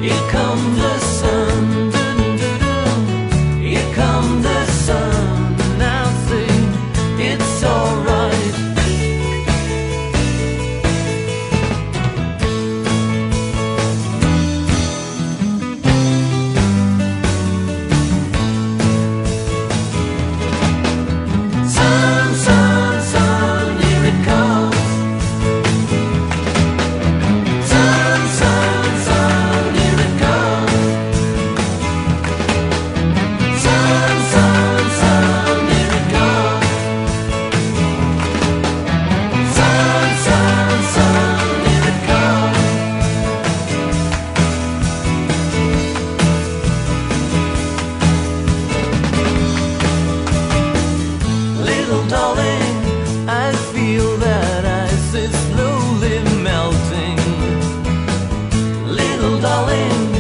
Here come the sun, here come the sun. Now sing, it's alright. Sun, sun, sun, here it comes. Sun, sun, sun, here it comes. Sun, sun, sun, here it comes. Sun, sun, sun, here it comes. Little darling, I feel that ice is slowly melting. Little darling,